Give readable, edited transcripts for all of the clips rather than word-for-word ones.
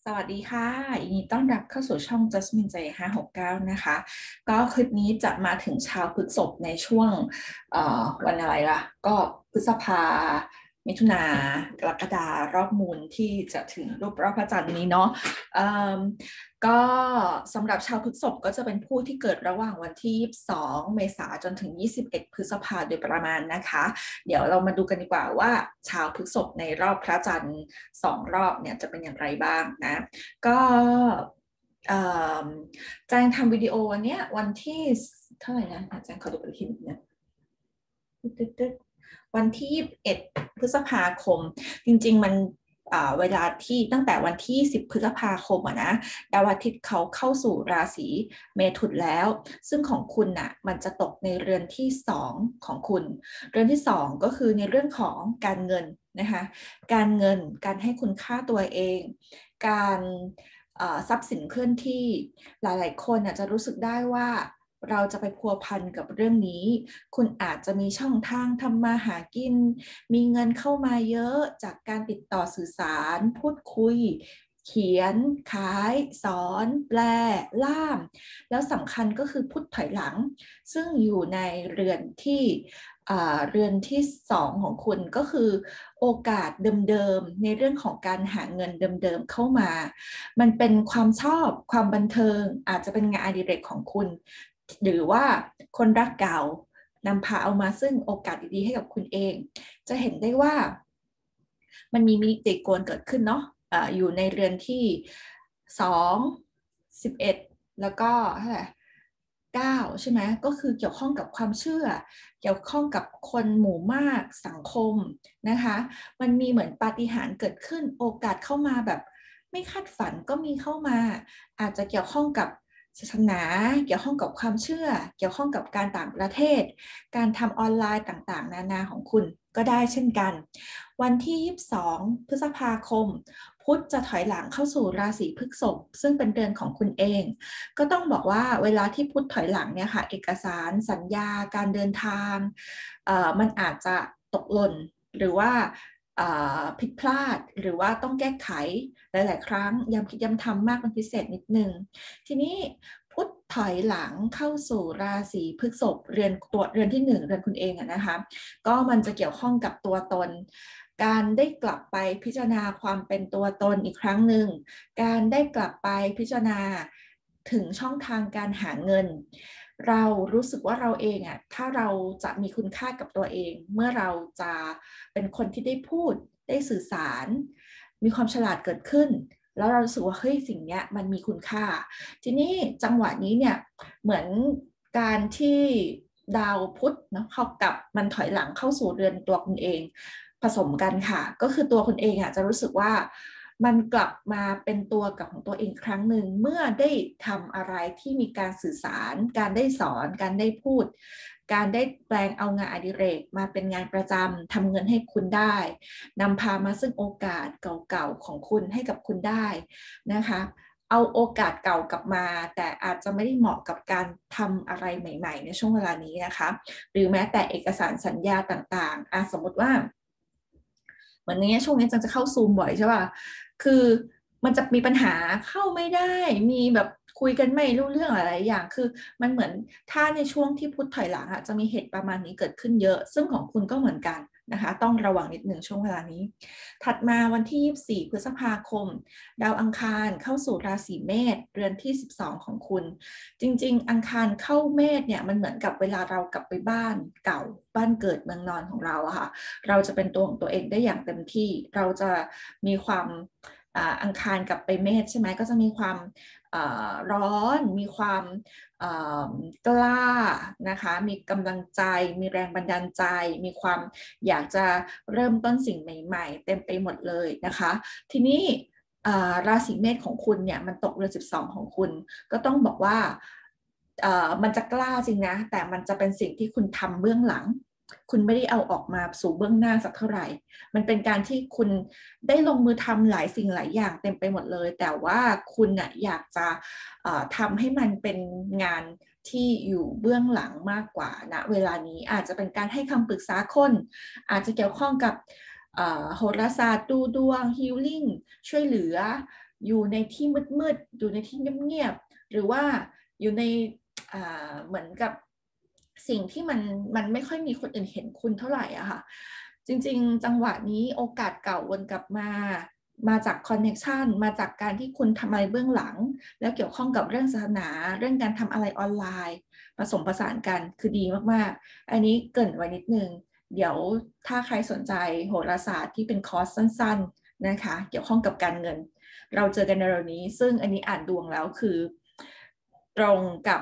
วัสดีค่ะยินดีต้อนรับเข้าสู่ช่อง Jasmine J 569นะคะก็คลิปนี้จะมาถึงชาวพฤษภในช่วงวันอะไรล่ะก็พฤษภามิถุนากรกฎารอบมูลที่จะถึงรูปรอบพระจันทร์นี้เนาะเอิ่มก็สำหรับชาวพฤษภก็จะเป็นผู้ที่เกิดระหว่างวันที่22เมษายนจนถึง21พฤษภาโดยประมาณนะคะเดี๋ยวเรามาดูกันดีกว่าว่าชาวพฤษภในรอบพระจันทร์2 รอบเนี่ยจะเป็นอย่างไรบ้างนะ ก็แจงทำวิดีโอวันเนี้ยวันที่เท่าไหร่นะแจงขอดูปฏิทินนะวันที่21พฤษภาคมจริงๆมันเวลาที่ตั้งแต่วันที่10พฤษภาคมนะดาวอาทิตย์เขาเข้าสู่ราศีเมถุนแล้วซึ่งของคุณน่ะมันจะตกในเรือนที่2ของคุณเรือนที่2ก็คือในเรื่องของการเงินนะคะการเงินการให้คุณค่าตัวเองการทรัพย์สินเคลื่อนที่หลายๆคนจะรู้สึกได้ว่าเราจะไปพัวพันกับเรื่องนี้คุณอาจจะมีช่องทางทำมาหากินมีเงินเข้ามาเยอะจากการติดต่อสื่อสารพูดคุยเขียนขายสอนแปลล่ามแล้วสำคัญก็คือพุทธถอยหลังซึ่งอยู่ในเรือนที่เรือนที่2ของคุณก็คือโอกาสเดิมๆในเรื่องของการหาเงินเดิมๆเข้ามา มันเป็นความชอบความบันเทิงอาจจะเป็นงานอดิเรกของคุณหรือว่าคนรักเก่านำพาเอามาซึ่งโอกาสดีๆให้กับคุณเองจะเห็นได้ว่ามันมีมิติโกนเกิดขึ้นเนาะอยู่ในเรือนที่2 11แล้วก็เท่าไหร่9ใช่ไหมก็คือเกี่ยวข้องกับความเชื่อเกี่ยวข้องกับคนหมู่มากสังคมนะคะมันมีเหมือนปาฏิหาริย์เกิดขึ้นโอกาสเข้ามาแบบไม่คาดฝันก็มีเข้ามาอาจจะเกี่ยวข้องกับศาสนาเกี่ยวข้องกับความเชื่อเกี่ยวข้องกับการต่างประเทศการทำออนไลน์ต่างๆนานาของคุณก็ได้เช่นกันวันที่22พฤษภาคมพุธจะถอยหลังเข้าสู่ราศีพฤษภซึ่งเป็นเดือนของคุณเองก็ต้องบอกว่าเวลาที่พุธถอยหลังเนี่ยค่ะเอกสารสัญญาการเดินทางมันอาจจะตกหล่นหรือว่าผิดพลาดหรือว่าต้องแก้ไขหลายๆครั้งย้ำคิดย้ำทำมากเป็นพิเศษนิดนึงทีนี้พุธถอยหลังเข้าสู่ราศีพฤษภเรือนที่1เรือนคุณเองนะคะก็มันจะเกี่ยวข้องกับตัวตนการได้กลับไปพิจารณาความเป็นตัวตนอีกครั้งหนึ่งการได้กลับไปพิจารณาถึงช่องทางการหาเงินเรารู้สึกว่าเราเองถ้าเราจะมีคุณค่ากับตัวเองเมื่อเราจะเป็นคนที่ได้พูดได้สื่อสารมีความฉลาดเกิดขึ้นแล้วเรารู้สึกว่าเฮ้ยสิ่งนี้มันมีคุณค่าทีนี้จังหวะนี้เนี่ยเหมือนการที่ดาวพุธเนาะเข้ากับมันถอยหลังเข้าสู่เรือนตัวคุณเองผสมกันค่ะก็คือตัวคุณเองจะรู้สึกว่ามันกลับมาเป็นตัวกับของตัวเองครั้งหนึ่งเมื่อได้ทำอะไรที่มีการสื่อสารการได้สอนการได้พูดการได้แปลงเอางานอดิเรกมาเป็นงานประจำทำเงินให้คุณได้นำพามาซึ่งโอกาสเก่าๆของคุณให้กับคุณได้นะคะเอาโอกาสเก่ากลับมาแต่อาจจะไม่ได้เหมาะกับการทำอะไรใหม่ๆในช่วงเวลานี้นะคะหรือแม้แต่เอกสารสัญญาต่างๆสมมติว่าเหมือนนี้ช่วงนี้จังจะเข้าซูมบ่อยใช่ป่ะคือมันจะมีปัญหาเข้าไม่ได้มีแบบคุยกันไม่รู้เรื่องอะไรอย่างคือมันเหมือนถ้าในช่วงที่พุทธถอยหลังจะมีเหตุประมาณนี้เกิดขึ้นเยอะซึ่งของคุณก็เหมือนกันนะคะต้องระวังนิดหนึ่งช่วงเวลานี้ถัดมาวันที่24พฤษภาคมดาวอังคารเข้าสู่ราศีเมษเรือนที่12ของคุณจริงๆอังคารเข้าเมษเนี่ยมันเหมือนกับเวลาเรากลับไปบ้านเก่าบ้านเกิดเมืองนอนของเราอะค่ะเราจะเป็นตัวของตัวเองได้อย่างเต็มที่เราจะมีความอังคารกับไปเมษใช่ไหมก็จะมีความร้อนมีความกล้านะคะมีกำลังใจมีแรงบันดาลใจมีความอยากจะเริ่มต้นสิ่งใหม่ๆเต็มไปหมดเลยนะคะทีนี้ราศีเมษของคุณเนี่ยมันตกเรือน12ของคุณก็ต้องบอกว่ามันจะกล้าจริงนะแต่มันจะเป็นสิ่งที่คุณทำเบื้องหลังคุณไม่ได้เอาออกมาสู่เบื้องหน้าสักเท่าไหร่มันเป็นการที่คุณได้ลงมือทำหลายสิ่งหลายอย่างเต็มไปหมดเลยแต่ว่าคุณอยากจะทำให้มันเป็นงานที่อยู่เบื้องหลังมากกว่าณเวลานี้อาจจะเป็นการให้คำปรึกษาคนอาจจะเกี่ยวข้องกับโหราศาสตร์ดูดวงฮีลลิ่งช่วยเหลืออยู่ในที่มืดๆอยู่ในที่เงียบๆหรือว่าอยู่ในเหมือนกับสิ่งที่มันไม่ค่อยมีคนอื่นเห็นคุณเท่าไหร่อะค่ะจริงๆจังหวะนี้โอกาสเก่าวนกลับมาจากคอนเน็กชันมาจากการที่คุณทำอะไรเบื้องหลังแล้วเกี่ยวข้องกับเรื่องศาสนาเรื่องการทำอะไรออนไลน์ผสมผสานกันคือดีมากๆอันนี้เกริ่นไว้นิดนึงเดี๋ยวถ้าใครสนใจโหราศาสตร์ที่เป็นคอร์สสั้นๆนะคะเกี่ยวข้องกับการเงินเราเจอกันในเร็วนี้ซึ่งอันนี้อ่านดวงแล้วคือตรงกับ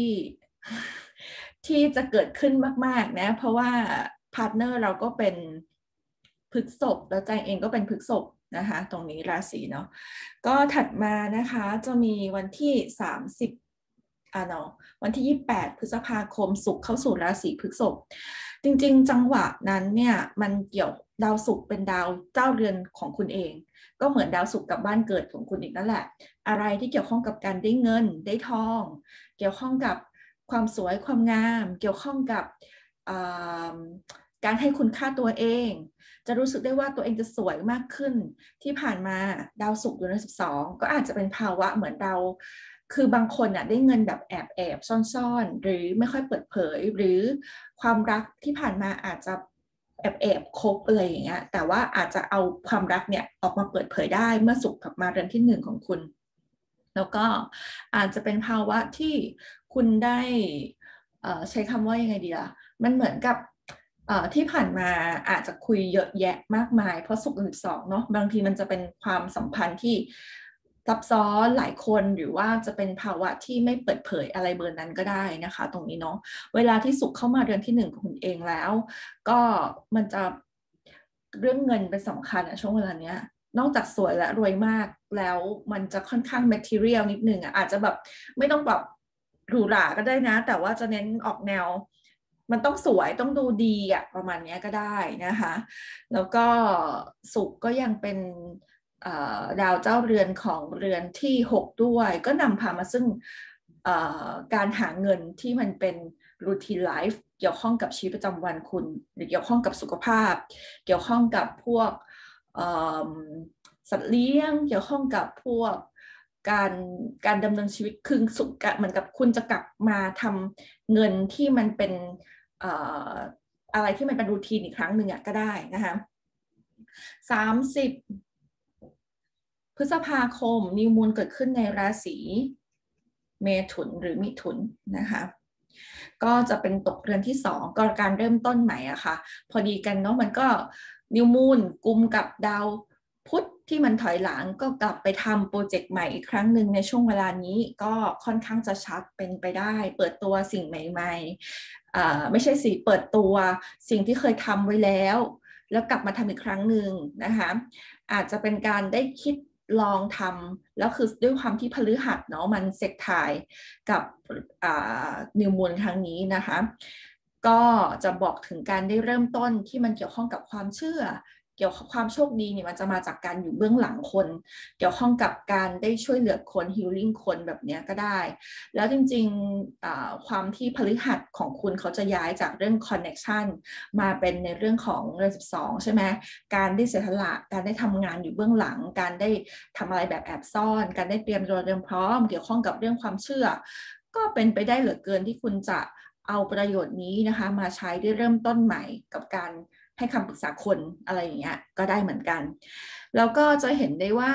ที่จะเกิดขึ้นมากๆนะเพราะว่าพาร์ทเนอร์เราก็เป็นพฤษภแล้วแจงเองก็เป็นพฤษภนะคะตรงนี้ราศีเนาะก็ถัดมานะคะจะมีวันที่30เนาะวันที่28พฤษภาคมศุกร์เข้าสู่ราศีพฤษภจริงๆจังหวะนั้นเนี่ยมันเกี่ยวดาวศุกร์เป็นดาวเจ้าเรือนของคุณเองก็เหมือนดาวศุกร์กับบ้านเกิดของคุณอีกนั่นแหละอะไรที่เกี่ยวข้องกับการได้เงินได้ทองเกี่ยวข้องกับความสวยความงามเกี่ยวข้องกับการให้คุณค่าตัวเองจะรู้สึกได้ว่าตัวเองจะสวยมากขึ้นที่ผ่านมาดาวศุกร์อยู่ใน12ก็อาจจะเป็นภาวะเหมือนเราคือบางคนอ่ะได้เงินแบบแอบซ่อนๆหรือไม่ค่อยเปิดเผยหรือความรักที่ผ่านมาอาจจะแอบคบอะไรอย่างเงี้ยแต่ว่าอาจจะเอาความรักเนี่ยออกมาเปิดเผยได้เมื่อศุกร์กลับมาเรือนที่1ของคุณแล้วก็อาจจะเป็นภาวะที่คุณได้ใช้คำว่ายังไงดีล่ะมันเหมือนกับที่ผ่านมาอาจจะคุยเยอะแยะมากมายเพราะศุกร์12เนาะบางทีมันจะเป็นความสัมพันธ์ที่ซับซ้อนหลายคนหรือว่าจะเป็นภาวะที่ไม่เปิดเผยอะไรเบอร์นั้นก็ได้นะคะตรงนี้เนาะเวลาที่ศุกร์เข้ามาเดือนที่1ของคุณเองแล้วก็มันจะเรื่องเงินเป็นสำคัญอะช่วงเวลาเนี้ยนอกจากสวยและรวยมากแล้วมันจะค่อนข้าง material นิดนึงอะอาจจะแบบไม่ต้องแบบหรูหราก็ได้นะแต่ว่าจะเน้นออกแนวมันต้องสวยต้องดูดีอะประมาณนี้ก็ได้นะคะแล้วก็ศุกร์ก็ยังเป็นดาวเจ้าเรือนของเรือนที่6ด้วยก็นำพามาซึ่งการหาเงินที่มันเป็น routine life เกี่ยวข้องกับชีวิตประจำวันคุณหรือเกี่ยวข้องกับสุขภาพเกี่ยวข้องกับพวกสัตว์เลี้ยงเกี่ยวข้องกับพวกการดำเนินชีวิตคือสุขเหมือนกับคุณจะกลับมาทำเงินที่มันเป็นอะไรที่มันเป็นรูทีนอีกครั้งหนึ่งก็ได้นะคะ30พฤษภาคมนิวมูนเกิดขึ้นในราศีเมถุนหรือมิถุนนะคะก็จะเป็นตกเรือนที่2ก็การเริ่มต้นใหม่อะค่ะพอดีกันเนาะมันก็นิวมูนกุมกับดาวพุธที่มันถอยหลังก็กลับไปทำโปรเจกต์ใหม่อีกครั้งหนึ่งในช่วงเวลานี้ก็ค่อนข้างจะชัดเป็นไปได้เปิดตัวสิ่งใหม่ๆไม่ใช่สิเปิดตัวสิ่งที่เคยทำไว้แล้วกลับมาทำอีกครั้งหนึ่งนะคะอาจจะเป็นการได้คิดลองทำแล้วคือด้วยความที่พฤหัสเนาะมันเสกถ่ายกับนิวมูนครั้งนี้นะคะก็จะบอกถึงการได้เริ่มต้นที่มันเกี่ยวข้องกับความเชื่อเกี่ยวกับความโชคดีเนี่ยมันจะมาจากการอยู่เบื้องหลังคนเกี่ยวข้องกับการได้ช่วยเหลือคนฮีลลิ่งคนแบบนี้ก็ได้แล้วจริงๆความที่พฤหัสของคุณเขาจะย้ายจากเรื่องคอนเน็กชันมาเป็นในเรื่องของเรือน12ใช่ไหมการได้เสียสละการได้ทำงานอยู่เบื้องหลังการได้ทำอะไรแบบแอบซ่อนการได้เตรียมตัวเตรียมพร้อมเกี่ยวข้องกับเรื่องความเชื่อก็เป็นไปได้เหลือเกินที่คุณจะเอาประโยชน์นี้นะคะมาใช้ได้เริ่มต้นใหม่กับการให้คำปรึกษาคนอะไรอย่างเงี้ยก็ได้เหมือนกันแล้วก็จะเห็นได้ว่า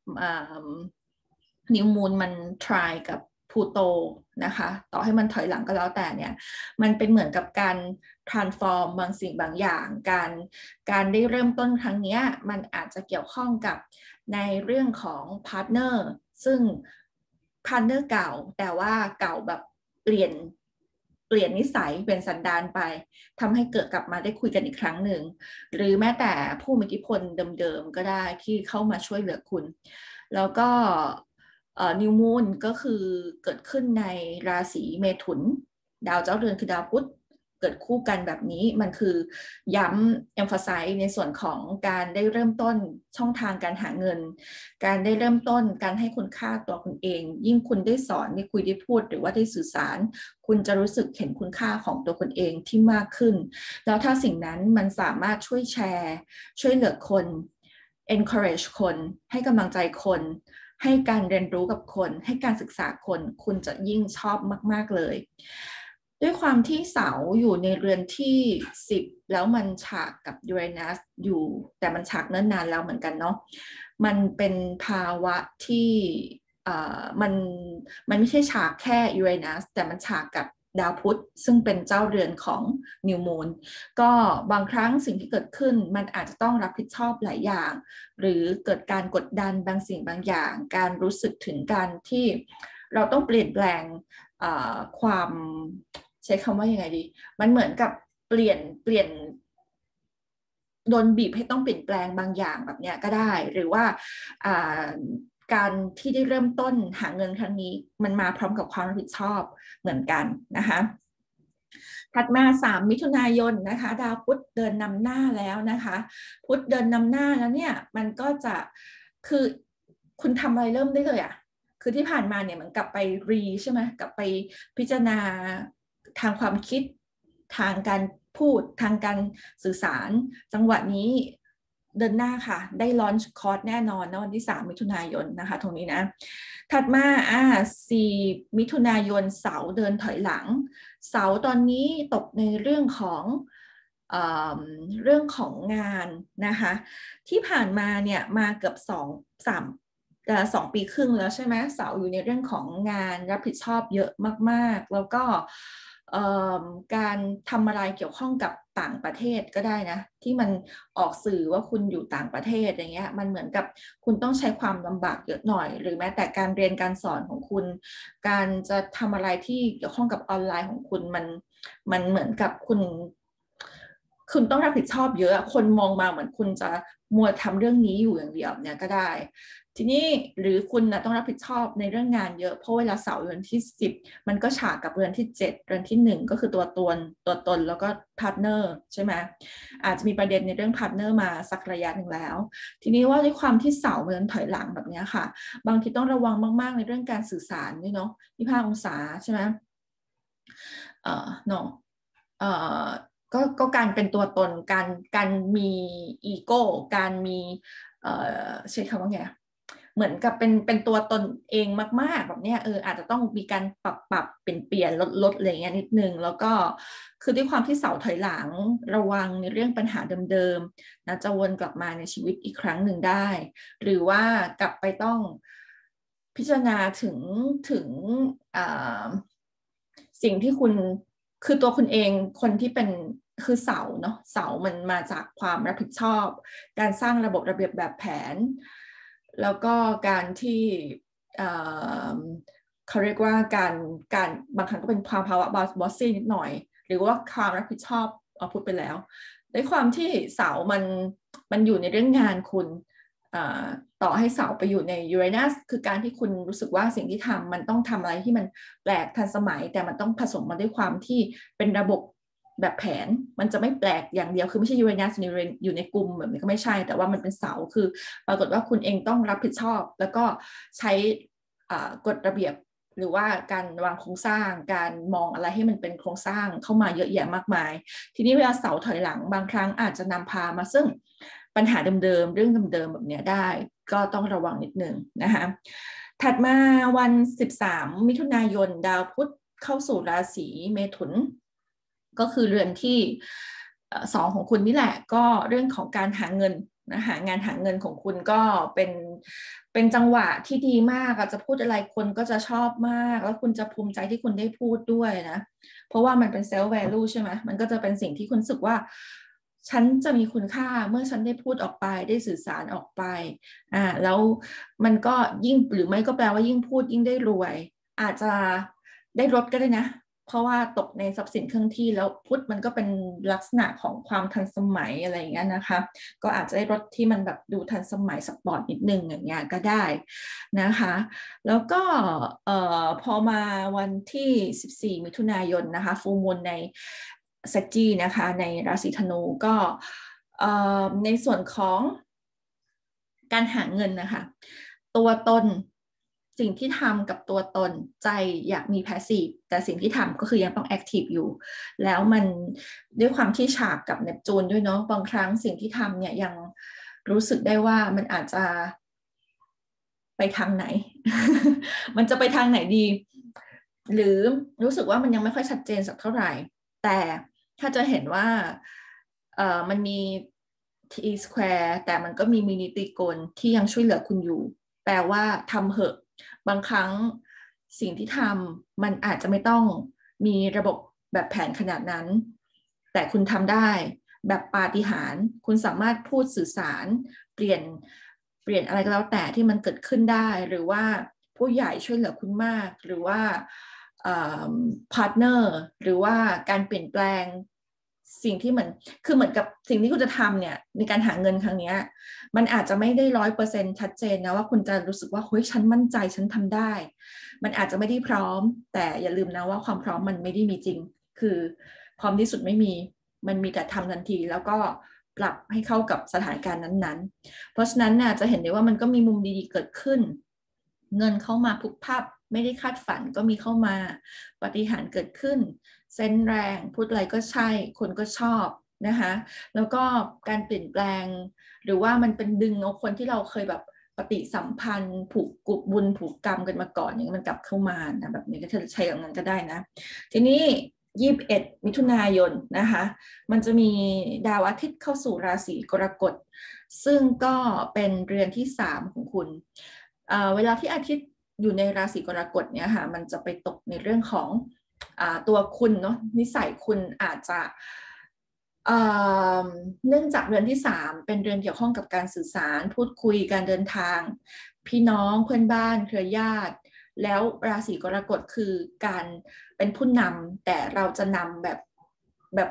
นิวมูนมัน try กับพลูโตนะคะต่อให้มันถอยหลังก็แล้วแต่เนี่ยมันเป็นเหมือนกับการ transform บางสิ่งบางอย่างการได้เริ่มต้นครั้งนี้มันอาจจะเกี่ยวข้องกับในเรื่องของพาร์ทเนอร์ซึ่งพาร์ทเนอร์เก่าแต่ว่าเก่าแบบเปลี่ยนนิสัยเป็นสันดานไปทำให้เกิดกลับมาได้คุยกันอีกครั้งหนึ่งหรือแม้แต่ผู้มีอิทธิพลเดิมๆก็ได้ที่เข้ามาช่วยเหลือคุณแล้วก็นิวมูนก็คือเกิดขึ้นในราศีเมถุนดาวเจ้าเรือนคือดาวพุธเกิดคู่กันแบบนี้มันคือย้ำ emphasize ในส่วนของการได้เริ่มต้นช่องทางการหาเงินการได้เริ่มต้นการให้คุณค่าตัวคุณเองยิ่งคุณได้สอนได้คุยได้พูดหรือว่าได้สื่อสารคุณจะรู้สึกเห็นคุณค่าของตัวคุณเองที่มากขึ้นแล้วถ้าสิ่งนั้นมันสามารถช่วยแชร์ช่วยเหลือคน encourage คนให้กำลังใจคนให้การเรียนรู้กับคนให้การศึกษาคนคุณจะยิ่งชอบมากๆเลยด้วยความที่เสาอยู่ในเรือนที่10แล้วมันฉากกับยูเรนัสอยู่แต่มันฉากเนิ่นนานแล้วเหมือนกันเนาะมันเป็นภาวะที่มันไม่ใช่ฉากแค่ยูเรนัสแต่มันฉากกับดาวพุธซึ่งเป็นเจ้าเรือนของนิวมูนก็บางครั้งสิ่งที่เกิดขึ้นมันอาจจะต้องรับผิดชอบหลายอย่างหรือเกิดการกดดันบางสิ่งบางอย่างการรู้สึกถึงการที่เราต้องเปลี่ยนแปลงความใช้คำว่ายังไงดีมันเหมือนกับเปลี่ยนโดนบีบให้ต้องเปลี่ยนแปลงบางอย่างแบบเนี้ยก็ได้หรือว่าการที่ได้เริ่มต้นหาเงินครั้งนี้มันมาพร้อมกับความรับผิดชอบเหมือนกันนะคะถัดมา3มิถุนายนนะคะดาวพุธเดินนำหน้าแล้วนะคะพุธเดินนำหน้าแล้วเนี่ยมันก็จะคือคุณทำอะไรเริ่มได้เลยอะคือที่ผ่านมาเนี่ยมันกลับไปใช่ไหมกลับไปพิจารณาทางความคิดทางการพูดทางการสื่อสารจังหวะนี้เดินหน้าค่ะได้ลอนช์คอร์สแน่นอนนะวันที่3มิถุนายนนะคะตรงนี้นะถัดมา4มิถุนายนเสาเดินถอยหลังเสาตอนนี้ตกในเรื่องของงานนะคะที่ผ่านมาเนี่ยมาเกือบ2 ปีครึ่งแล้วใช่ไหมเสาอยู่ในเรื่องของงานรับผิดชอบเยอะมากๆแล้วก็การทำอะไรเกี่ยวข้องกับต่างประเทศก็ได้นะที่มันออกสื่อว่าคุณอยู่ต่างประเทศอย่างเงี้ยมันเหมือนกับคุณต้องใช้ความลำบากเยอะหน่อยหรือแม้แต่การเรียนการสอนของคุณการจะทำอะไรที่เกี่ยวข้องกับออนไลน์ของคุณมันเหมือนกับคุณต้องรับผิดชอบเยอะคนมองมาเหมือนคุณจะมัวทำเรื่องนี้อยู่อย่างเดียวเนี่ยก็ได้ทีนี้หรือคุณนะต้องรับผิดชอบในเรื่องงานเยอะเพราะเวลาเสาร์เดือนที่10มันก็ฉากกับเดือนที่7เดือนที่1ก็คือตัวตนแล้วก็พาร์ทเนอร์ใช่ไหมอาจจะมีประเด็นในเรื่องพาร์ทเนอร์มาสักระยะหนึ่งแล้วทีนี้ว่าด้วยความที่เสาเดินถอยหลังแบบนี้ค่ะบางทีต้องระวังมากๆในเรื่องการสื่อสารด้วยเนาะ25 องศาใช่ไหมเนาะก็การเป็นตัวตนการมีอีโก้การมีใช้คำว่าไงเหมือนกับเป็นตัวตนเองมากๆแบบเนี้ยอาจจะต้องมีการปรับเปลี่ยนลดอะไรเงี้ยนิดนึงแล้วก็คือด้วยความที่เสาถอยหลังระวังในเรื่องปัญหาเดิมๆนะจะวนกลับมาในชีวิตอีกครั้งหนึ่งได้หรือว่ากลับไปต้องพิจารณาถึงสิ่งที่คุณคือตัวคุณเองคนที่เป็นคือเสาเนาะเสามันมาจากความรับผิดชอบการสร้างระบบระเบียบแบบแผนแล้วก็การที่เขาเรียกว่าการบางครั้งก็เป็นความภาวะบอสซี่นิดหน่อยหรือว่าความรับผิดชอบเอาพูดไปแล้วด้วยความที่เสามันอยู่ในเรื่องงานคุณต่อให้เสาไปอยู่ในยูเรนัสคือการที่คุณรู้สึกว่าสิ่งที่ทำมันต้องทำอะไรที่มันแปลกทันสมัยแต่มันต้องผสมมาด้วยความที่เป็นระบบแบบแผนมันจะไม่แปลกอย่างเดียวคือไม่ใช่ยูเรนัสอยู่ในกลุ่มแบบนี้ก็ไม่ใช่แต่ว่ามันเป็นเสาคือปรากฏว่าคุณเองต้องรับผิดชอบแล้วก็ใช้กฎระเบียบหรือว่าการวางโครงสร้างการมองอะไรให้มันเป็นโครงสร้างเข้ามาเยอะแยะมากมายทีนี้เวลาเสาถอยหลังบางครั้งอาจจะนำพามาซึ่งปัญหาเดิมๆเรื่องเดิมๆแบบนี้ได้ก็ต้องระวังนิดนึงนะคะถัดมาวัน13มิถุนายนดาวพุธเข้าสู่ราศีเมถุนก็คือเรือนที่2ของคุณนี่แหละก็เรื่องของการหาเงินนะหางานหาเงินของคุณก็เป็นจังหวะที่ดีมากจะพูดอะไรคนก็จะชอบมากแล้วคุณจะภูมิใจที่คุณได้พูดด้วยนะเพราะว่ามันเป็นเซลฟ์แวลูใช่ไหมมันก็จะเป็นสิ่งที่คุณรู้สึกว่าฉันจะมีคุณค่าเมื่อฉันได้พูดออกไปได้สื่อสารออกไปแล้วมันก็ยิ่งหรือไม่ก็แปลว่ายิ่งพูดยิ่งได้รวยอาจจะได้รถก็ได้นะเพราะว่าตกในทรัพย์สินเครื่องที่แล้วพุทธมันก็เป็นลักษณะของความทันสมัยอะไรอย่างเงี้ยนะคะก็อาจจะได้รถที่มันแบบดูทันสมัยสปอร์ตนิดนึงอย่างเงี้ยก็ได้นะคะแล้วก็พอมาวันที่14มิถุนายนนะคะฟูลมูนในสัจจีนะคะในราศีธนูก็ในส่วนของการหาเงินนะคะตัวตนสิ่งที่ทำกับตัวตนใจอยากมีแพสซีฟแต่สิ่งที่ทำก็คือยังต้องแอคทีฟอยู่แล้วมันด้วยความที่ฉากกับเนปจูนด้วยเนาะบางครั้งสิ่งที่ทำเนี่ยยังรู้สึกได้ว่ามันอาจจะไปทางไหน มันจะไปทางไหนดี หรือรู้สึกว่ามันยังไม่ค่อยชัดเจนสักเท่าไหร่แต่ถ้าจะเห็นว่ามันมี t square แต่มันก็มีมินิตรีโกณที่ยังช่วยเหลือคุณอยู่แปลว่าทำเหอะบางครั้งสิ่งที่ทำมันอาจจะไม่ต้องมีระบบแบบแผนขนาดนั้นแต่คุณทำได้แบบปาฏิหาริย์คุณสามารถพูดสื่อสารเปลี่ยนอะไรก็แล้วแต่ที่มันเกิดขึ้นได้หรือว่าผู้ใหญ่ช่วยเหลือคุณมากหรือว่าพาร์ทเนอร์หรือว่าการเปลี่ยนแปลงสิ่งที่เหมือนคือเหมือนกับสิ่งที่คุณจะทำเนี่ยในการหาเงินครั้งนี้มันอาจจะไม่ได้100%ชัดเจนนะว่าคุณจะรู้สึกว่าเฮ้ยฉันมั่นใจฉันทำได้มันอาจจะไม่ได้พร้อมแต่อย่าลืมนะว่าความพร้อมมันไม่ได้มีจริงคือพร้อมที่สุดไม่มีมันมีแต่ทำทันทีแล้วก็ปรับให้เข้ากับสถานการณ์นั้นๆเพราะฉะนั้นน่ะจะเห็นได้ว่ามันก็มีมุมดีๆเกิดขึ้นเงินเข้ามาพุกพับไม่ได้คาดฝันก็มีเข้ามาปาฏิหาริย์เกิดขึ้นเซนแรงพูดอะไรก็ใช่คนก็ชอบนะคะแล้วก็การเปลี่ยนแปลงหรือว่ามันเป็นดึงเอาคนที่เราเคยแบบปฏิสัมพันธ์ผูกกุบบุญผูกกรรมกันมาก่อนอย่างนี้มันกลับเข้ามานะแบบนี้ก็จะใช้กับนั้นก็ได้นะทีนี้21 มิถุนายนนะคะมันจะมีดาวอาทิตย์เข้าสู่ราศีกรกฎซึ่งก็เป็นเรือนที่3ของคุณเวลาที่อาทิตย์อยู่ในราศีกรกฎเนี่ยค่ะมันจะไปตกในเรื่องของตัวคุณเนาะนิสัยคุณอาจจะเนื่องจากเรือนที่3เป็นเรือนเกี่ยวข้องกับการสื่อสารพูดคุยการเดินทางพี่น้องเพื่อนบ้านเครือญาติแล้วราศีกรกฎคือการเป็นผู้นำแต่เราจะนำแบบ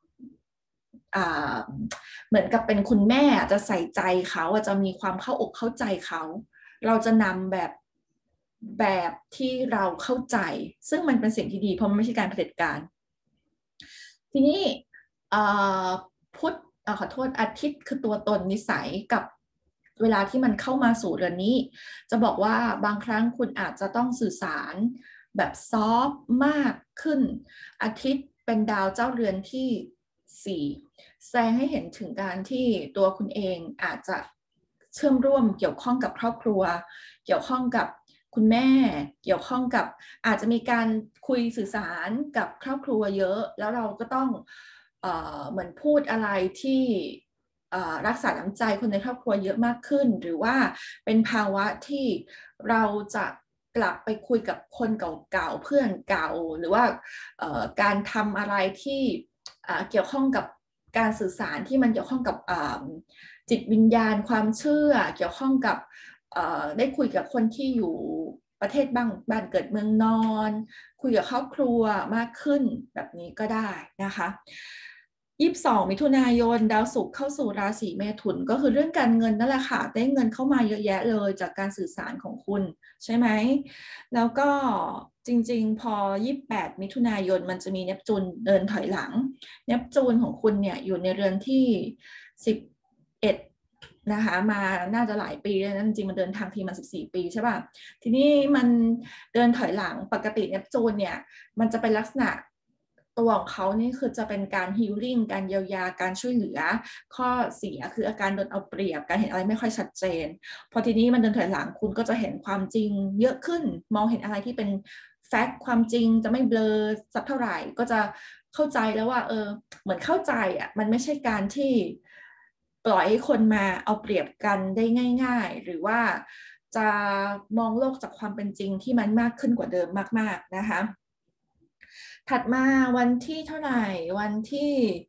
เหมือนกับเป็นคุณแม่จะใส่ใจเขาจะมีความเข้าอกเข้าใจเขาเราจะนำแบบที่เราเข้าใจซึ่งมันเป็นสิ่งที่ดีเพราะมันไม่ใช่การเผด็จการทีนี้พุธขอโทษอาทิตย์คือตัวตนนิสัยกับเวลาที่มันเข้ามาสู่เรือนนี้จะบอกว่าบางครั้งคุณอาจจะต้องสื่อสารแบบซอฟต์มากขึ้นอาทิตย์เป็นดาวเจ้าเรือนที่4แสดงให้เห็นถึงการที่ตัวคุณเองอาจจะเชื่อมร่วมเกี่ยวข้องกับครอบครัวเกี่ยวข้องกับคุณแม่เกี่ยวข้องกับอาจจะมีการคุยสื่อสารกับครอบครัวเยอะแล้วเราก็ต้องเหมือนพูดอะไรที่รักษาน้ำใจคนในครอบครัวเยอะมากขึ้นหรือว่าเป็นภาวะที่เราจะกลับไปคุยกับคนเก่าๆเพื่อนเก่าหรือว่าการทำอะไรที่เกี่ยวข้องกับการสื่อสารที่มันเกี่ยวข้องกับจิตวิญญาณความเชื่อเกี่ยวข้องกับได้คุยกับคนที่อยู่ประเทศบ้านเกิดเมืองนอนคุยกับครอบครัวมากขึ้นแบบนี้ก็ได้นะคะ22 มิถุนายนดาวศุกร์เข้าสู่ราศีเมถุนก็คือเรื่องการเงินนั่นแหละค่ะได้เงินเข้ามาเยอะแยะเลยจากการสื่อสารของคุณใช่ไหมแล้วก็จริงๆพอ28 มิถุนายนมันจะมีเนปจูนเดินถอยหลังเนปจูนของคุณเนี่ยอยู่ในเรือนที่11นะคะมาน่าจะหลายปีแล้วนะจริงๆมันเดินทางทีมา14 ปีใช่ป่ะทีนี้มันเดินถอยหลังปกติเนปจูนเนี่ยมันจะเป็นลักษณะตัวของเขานี่คือจะเป็นการฮีลลิ่งการเยียวยาการช่วยเหลือข้อเสียคืออาการโดนเอาเปรียบการเห็นอะไรไม่ค่อยชัดเจนพอทีนี้มันเดินถอยหลังคุณก็จะเห็นความจริงเยอะขึ้นมองเห็นอะไรที่เป็นแฟกต์ความจริงจะไม่เบลอสักเท่าไหร่ก็จะเข้าใจแล้วว่าเหมือนเข้าใจอ่ะมันไม่ใช่การที่ปล่อยให้คนมาเอาเปรียบกันได้ง่ายๆหรือว่าจะมองโลกจากความเป็นจริงที่มันมากขึ้นกว่าเดิมมากๆนะคะถัดมาวันที่เท่าไหร่วันที่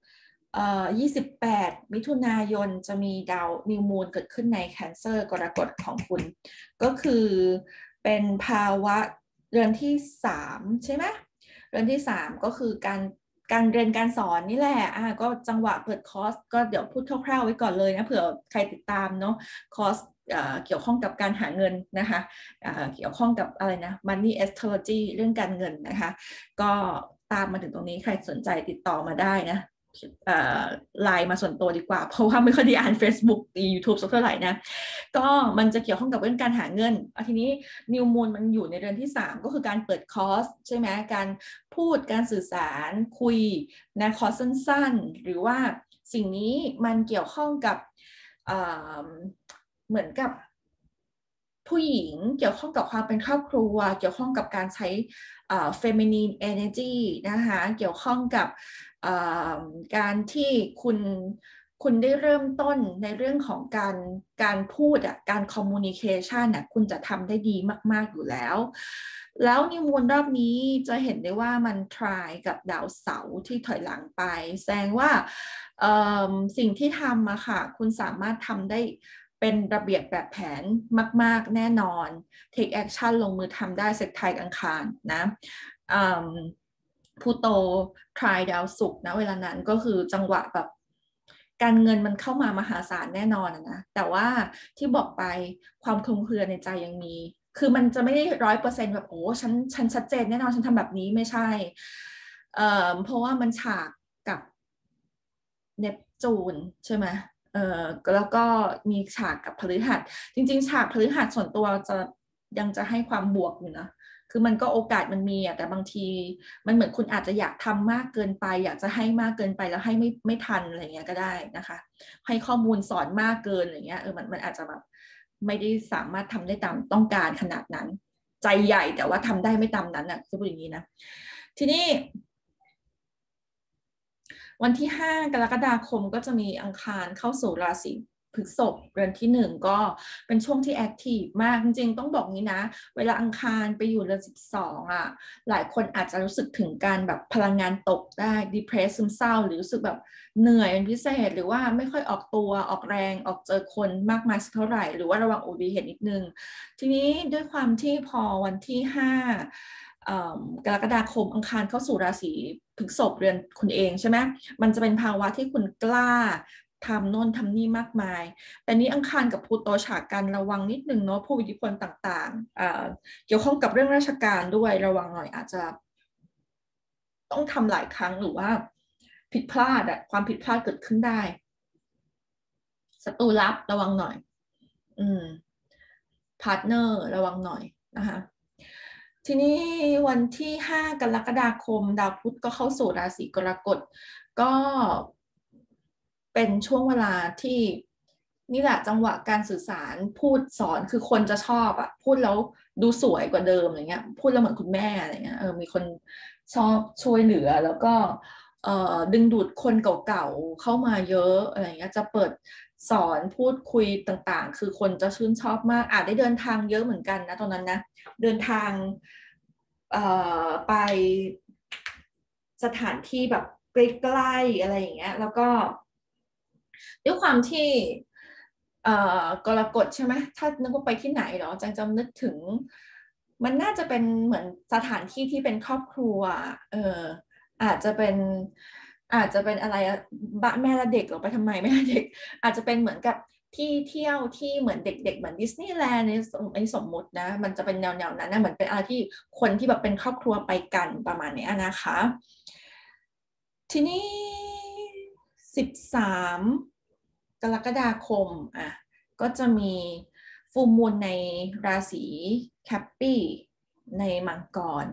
28 มิถุนายนจะมีดาวนิวมูนเกิดขึ้นในแคนเซอร์กรกฎของคุณก็คือเป็นภาวะเรือนที่3ใช่ไหมเรือนที่3ก็คือการเรียนการสอนนี่แหละก็จังหวะเปิดคอร์สก็เดี๋ยวพูดคร่าวๆไว้ก่อนเลยนะเผื่อใครติดตามเนาะคอร์สเกี่ยวข้องกับการหาเงินนะคะเกี่ยวข้องกับอะไรนะ Money Astrology เรื่องการเงินนะคะก็ตามมาถึงตรงนี้ใครสนใจติดต่อมาได้นะไลน์มาส่วนตัวดีกว่าเพราะว่าไม่ค่อยได้อ่าน Facebook YouTube สักเท่าไหร่นะก็มันจะเกี่ยวข้องกับเรื่องการหาเงินทีนี้นิวมูนมันอยู่ในเดือนที่3ก็คือการเปิดคอร์สใช่ไหมการพูดการสื่อสารคุยนะคอร์สสั้นๆหรือว่าสิ่งนี้มันเกี่ยวข้องกับเหมือนกับผู้หญิงเกี่ยวข้องกับความเป็นครอบครัวเกี่ยวข้องกับการใช้feminine energy นะคะเกี่ยวข้องกับการที่คุณได้เริ่มต้นในเรื่องของการพูดการ communication คุณจะทำได้ดีมากๆอยู่แล้วแล้วนิวมูนรอบนี้จะเห็นได้ว่ามัน try กับดาวเสาร์ที่ถอยหลังไปแสดงว่าสิ่งที่ทำอะค่ะคุณสามารถทำได้เป็นระเบียบแบบแผนมากๆแน่นอน take action ลงมือทำได้เสร็จไทยอังคารนะพลูโตทรายดาวศุกร์นะเวลานั้นก็คือจังหวะแบบการเงินมันเข้ามามหาศาลแน่นอนนะแต่ว่าที่บอกไปความคลุมเครือในใจยังมีคือมันจะไม่ได้100%แบบโอ้ฉันชัดเจนแน่นอนฉันทำแบบนี้ไม่ใช่เพราะว่ามันฉากกับเนปจูนใช่ไหมแล้วก็มีฉากกับพฤหัสจริงๆฉากพฤหัสส่วนตัวยังจะให้ความบวกอยู่นะคือมันก็โอกาสมันมีแต่บางทีมันเหมือนคุณอาจจะอยากทำมากเกินไปอยากจะให้มากเกินไปแล้วให้ไม่ทันอะไรเงี้ยก็ได้นะคะให้ข้อมูลสอนมากเกินอะไรเงี้ยมันอาจจะแบบไม่ได้สามารถทำได้ตามต้องการขนาดนั้นใจใหญ่แต่ว่าทำได้ไม่ตามนั้นจะพูดอย่างนี้นะทีนี้วันที่5 กรกฎาคมก็จะมีอังคารเข้าสู่ราศีพฤษภเดือนที่1ก็เป็นช่วงที่แอคทีฟมากจริงๆต้องบอกงี้นะเวลาอังคารไปอยู่เดือน12หลายคนอาจจะรู้สึกถึงการแบบพลังงานตกได้ depress ซึมเศร้าหรือรู้สึกแบบเหนื่อยเป็นพิเศษหรือว่าไม่ค่อยออกตัวออกแรงออกเจอคนมากมายสักเท่าไหร่หรือว่าระวังอุบัติเหตุนิดนึงทีนี้ด้วยความที่พอวันที่5 กรกฎาคมอังคารเข้าสู่ราศีพฤษภเดือนคุณเองใช่ไหมมันจะเป็นภาวะที่คุณกล้าทำโน่นทำนี่มากมายแต่นี้อังคารกับพลูโตฉากกันระวังนิดนึงเนาะผู้อิทธิพลต่างๆเกี่ยวข้องกับเรื่องราชการด้วยระวังหน่อยอาจจะต้องทำหลายครั้งหรือว่าผิดพลาดความผิดพลาดเกิดขึ้นได้ศัตรูลับระวังหน่อยพาร์ทเนอร์ระวังหน่อยนะคะทีนี้วันที่5 กรกฎาคมดาวพุธก็เข้าสู่ราศีกรกฎก็เป็นช่วงเวลาที่นี่แหละจังหวะการสื่อสารพูดสอนคือคนจะชอบพูดแล้วดูสวยกว่าเดิมอะไรเงี้ยพูดแล้วเหมือนคุณแม่อะไรเงี้ยมีคนชอบช่วยเหลือแล้วก็ดึงดูดคนเก่าๆเข้ามาเยอะอะไรเงี้ยจะเปิดสอนพูดคุยต่างๆคือคนจะชื่นชอบมากอาจได้เดินทางเยอะเหมือนกันนะตอนนั้นนะเดินทางไปสถานที่แบบใกล้ๆอะไรอย่างเงี้ยแล้วก็ด้วยความที่กรกฎใช่ไหมถ้านึกว่าไปที่ไหนเหรอจังจำนึกถึงมันน่าจะเป็นเหมือนสถานที่ที่เป็นครอบครัวอาจจะเป็นอะไรบ้านแม่และเด็กหรอไปทำไมแม่และเด็กอาจจะเป็นเหมือนกับที่เที่ยวที่เหมือนเด็กๆเหมือนดิสนีย์แลนด์ในสมมุตินะมันจะเป็นแนวนั้นนะเหมือนเป็นอะไรที่คนที่แบบเป็นครอบครัวไปกันประมาณนี้นะคะทีนี้13 กรกฎาคมก็จะมีฟูลมูนในราศีแคปปี้ในมังกร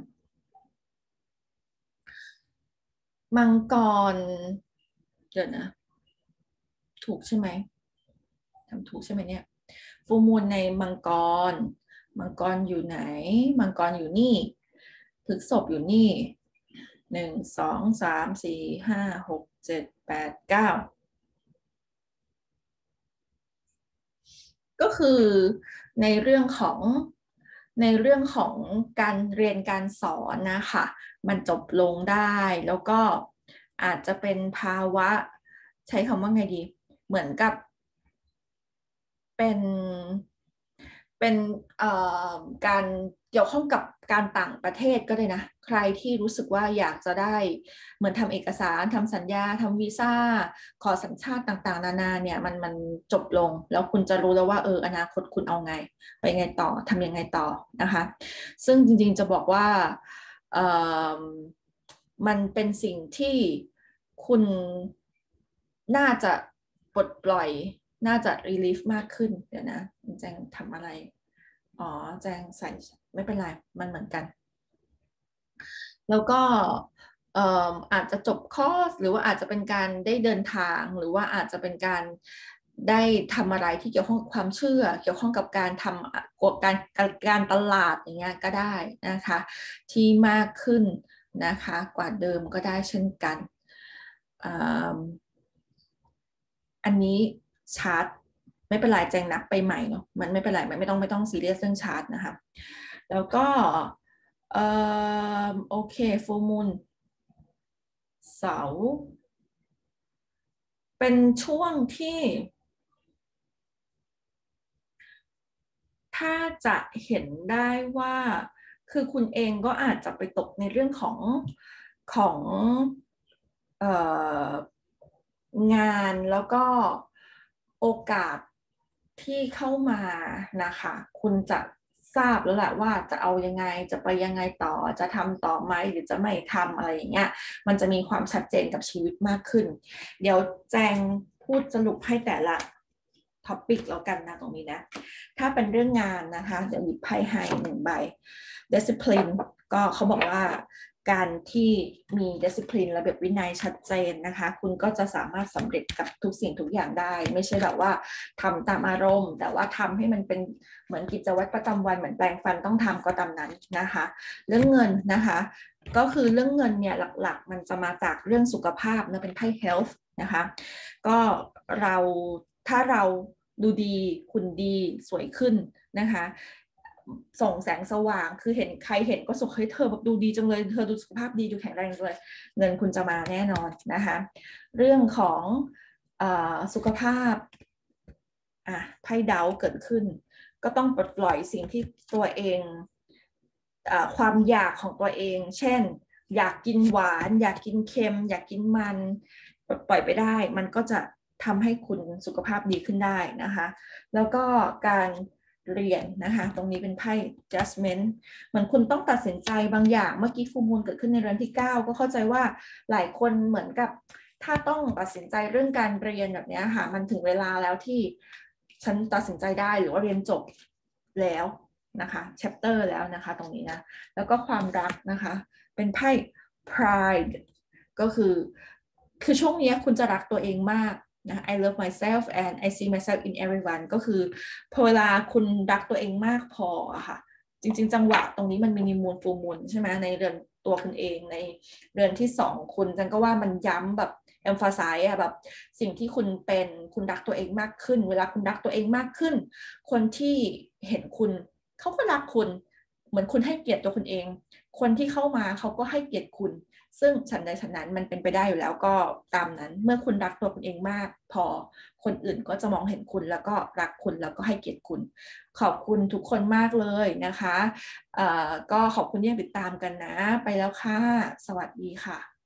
เดี๋ยวนะถูกใช่ไหมทำถูกใช่ไหมเนี่ยฟูลมูนในรมังกรอยู่ไหนมังกรอยู่นี่พฤษภอยู่นี่1 2 3 4 5 6 7 8 9ก็คือในเรื่องของการเรียนการสอนนะคะมันจบลงได้แล้วก็อาจจะเป็นภาวะใช้คำว่าไงดีเหมือนกับเป็นเป็นการเกี่ยวข้องกับการต่างประเทศก็ได้นะใครที่รู้สึกว่าอยากจะได้เหมือนทำเอกสารทำสัญญาทำวีซ่าขอสัญชาติต่างๆนานาเนี่ยมันจบลงแล้วคุณจะรู้แล้วว่าอนาคตคุณเอาไงไปไงต่อทำยังไงต่อนะคะซึ่งจริงๆจะบอกว่ามันเป็นสิ่งที่คุณน่าจะปลดปล่อยน่าจะรีลีฟมากขึ้นเดี๋ยวนะแจงทำอะไรอ๋อแจงใส่ไม่เป็นไรมันเหมือนกันแล้วก็อาจจะจบคอร์สหรือว่าอาจจะเป็นการได้เดินทางหรือว่าอาจจะเป็นการได้ทำอะไรที่เกี่ยวข้องกับความเชื่อเกี่ยวข้องกับการทำการตลาดอย่างเงี้ยก็ได้นะคะที่มากขึ้นนะคะกว่าเดิมก็ได้เช่นกันอันนี้ชาร์ตไม่เป็นไรแจงนับไปใหม่เนาะมันไม่เป็นไรไม่ต้องซีเรียสเรื่องชาร์ตนะคะแล้วก็โอเคฟูลมูนเสาร์เป็นช่วงที่ถ้าจะเห็นได้ว่าคือคุณเองก็อาจจะไปตกในเรื่องของเอ่องานแล้วก็โอกาสที่เข้ามานะคะคุณจะทราบแล้วแหละว่าจะเอายังไงจะไปยังไงต่อจะทำต่อไหมหรือจะไม่ทำอะไรอย่างเงี้ยมันจะมีความชัดเจนกับชีวิตมากขึ้นเดี๋ยวแจงพูดสรุปให้แต่ละท็อปิกแล้วกันนะตรงนี้นะถ้าเป็นเรื่องงานนะคะเดี๋ยวหยิบไพ่ให้1 ใบ discipline ก็เขาบอกว่าการที่มี discipline ระเบียบวินัยชัดเจนนะคะคุณก็จะสามารถสำเร็จกับทุกสิ่งทุกอย่างได้ไม่ใช่แบบว่าทำตามอารมณ์แต่ว่าทำให้มันเป็นเหมือนกิจวัตรประจำวันเหมือนแปรงฟันต้องทำก็ตามนั้นนะคะเรื่องเงินนะคะก็คือเรื่องเงินเนี่ยหลักๆมันจะมาจากเรื่องสุขภาพนะเป็นไพ่ health นะคะก็เราถ้าเราดูดีคุณดีสวยขึ้นนะคะส่งแสงสว่างคือเห็นใครเห็นก็สุขให้เธอแบบดูดีจังเลยเธอดูสุขภาพดีดูแข็งแรงเลยเงินคุณจะมาแน่นอนนะคะเรื่องของสุขภาพไพ่ดาวเกิดขึ้นก็ต้องปลดปล่อยสิ่งที่ตัวเองความอยากของตัวเองเช่นอยากกินหวานอยากกินเค็มอยากกินมันปล่อยไปได้มันก็จะทำให้คุณสุขภาพดีขึ้นได้นะคะแล้วก็การเรียนนะคะตรงนี้เป็นไพ่ judgment เหมือนคุณต้องตัดสินใจบางอย่างเมื่อกี้ฟูลมูนเกิดขึ้นในเดือนที่9ก็เข้าใจว่าหลายคนเหมือนกับถ้าต้องตัดสินใจเรื่องการเรียนแบบนี้ค่ะมันถึงเวลาแล้วที่ฉันตัดสินใจได้หรือว่าเรียนจบแล้วนะคะ chapter แล้วนะคะตรงนี้นะแล้วก็ความรักนะคะเป็นไพ่ pride ก็คือช่วงนี้คุณจะรักตัวเองมากนะ I love myself and I see myself in everyone ก็คือพอเวลาคุณรักตัวเองมากพออะค่ะจริงๆจังหวะตรงนี้มันมีมูลฟูลมูลใช่ไหมในเดือนตัวคุณเองในเดือนที่2คุณจังก็ว่ามันย้ำแบบ emphasize อะแบบสิ่งที่คุณเป็นคุณรักตัวเองมากขึ้นเวลาคุณรักตัวเองมากขึ้นคนที่เห็นคุณเขาก็รักคุณเหมือนคุณให้เกียรติตัวคุณเองคนที่เข้ามาเขาก็ให้เกียรติคุณซึ่งฉันใดฉันนั้นมันเป็นไปได้อยู่แล้วก็ตามนั้นเมื่อคุณรักตัวคุณเองมากพอคนอื่นก็จะมองเห็นคุณแล้วก็รักคุณแล้วก็ให้เกียรติคุณขอบคุณทุกคนมากเลยนะคะก็ขอบคุณที่ติดตามกันนะไปแล้วค่ะสวัสดีค่ะ